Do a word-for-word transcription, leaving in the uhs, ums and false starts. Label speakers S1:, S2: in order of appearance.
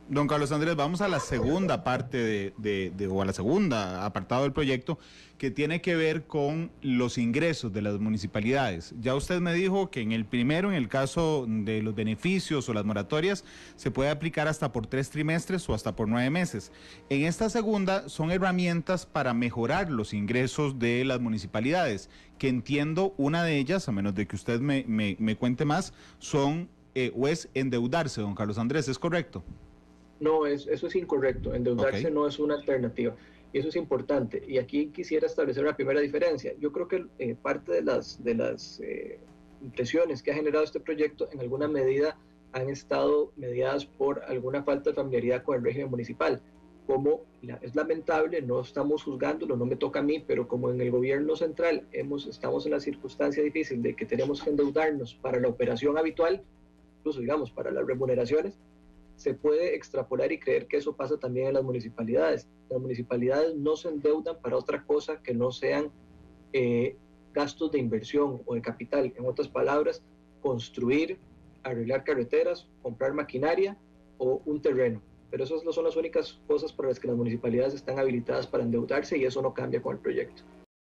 S1: Don Carlos Andrés, vamos a la segunda parte de, de, de, o a la segunda apartado del proyecto, que tiene que ver con los ingresos de las municipalidades. Ya usted me dijo que en el primero, en el caso de los beneficios o las moratorias, se puede aplicar hasta por tres trimestres o hasta por nueve meses. En esta segunda son herramientas para mejorar los ingresos de las municipalidades, que entiendo una de ellas, a menos de que usted me, me, me cuente más, son eh, o es endeudarse, don Carlos Andrés, ¿es correcto?
S2: No, es, eso es incorrecto.
S1: Ok.
S2: Endeudarse no es una alternativa. Y eso es importante. Y aquí quisiera establecer una primera diferencia. Yo creo que eh, parte de las, de las eh, impresiones que ha generado este proyecto en alguna medida han estado mediadas por alguna falta de familiaridad con el régimen municipal. Como la, es lamentable, no estamos juzgándolo, no me toca a mí, pero como en el gobierno central hemos, estamos en la circunstancia difícil de que tenemos que endeudarnos para la operación habitual, incluso digamos para las remuneraciones, se puede extrapolar y creer que eso pasa también en las municipalidades. Las municipalidades no se endeudan para otra cosa que no sean eh, gastos de inversión o de capital. En otras palabras, construir, arreglar carreteras, comprar maquinaria o un terreno. Pero esas no son las únicas cosas para las que las municipalidades están habilitadas para endeudarse y eso no cambia con el proyecto.